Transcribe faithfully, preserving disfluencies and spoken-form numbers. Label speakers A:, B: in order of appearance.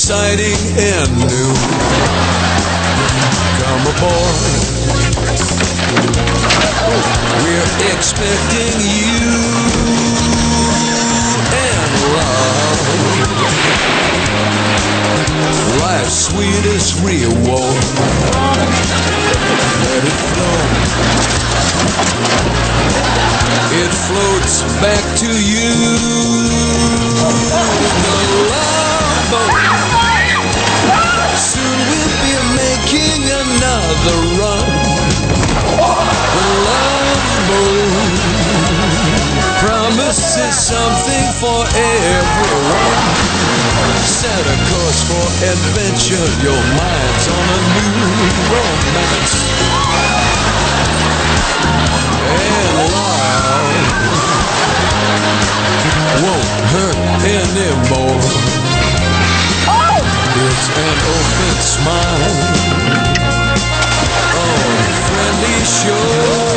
A: exciting and new. Come aboard, we're expecting you and love, life's sweetest reward. Let it flow, it floats back to you. The love boat, soon we'll be making another run. The love boat promises something for everyone. Set a course for adventure, your mind's on a new romance. And love won't hurt anymore. It's an open smile on friendly shore.